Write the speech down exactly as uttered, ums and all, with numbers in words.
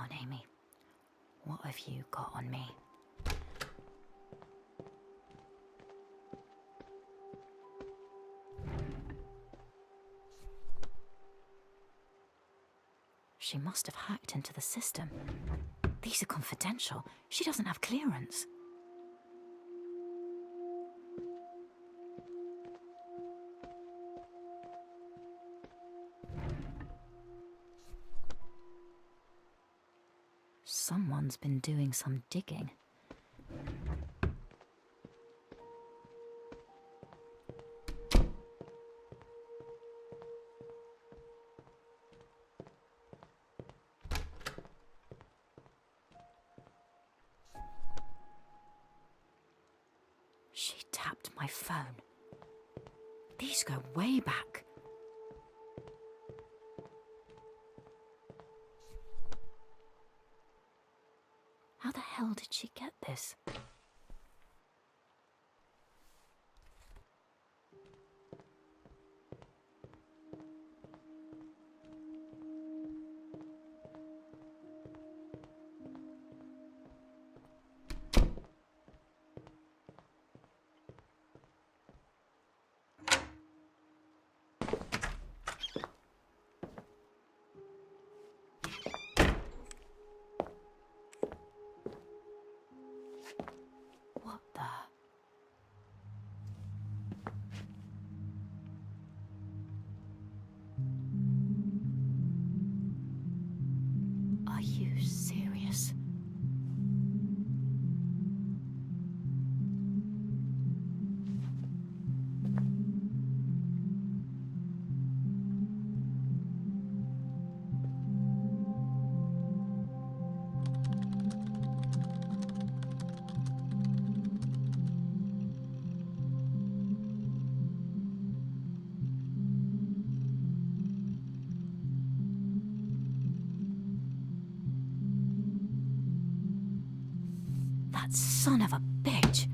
on, Amy. What have you got on me? She must have hacked into the system. These are confidential. She doesn't have clearance. Someone's been doing some digging. She tapped my phone. These go way back. How the hell did she get this? What the? Are you serious? That son of a bitch!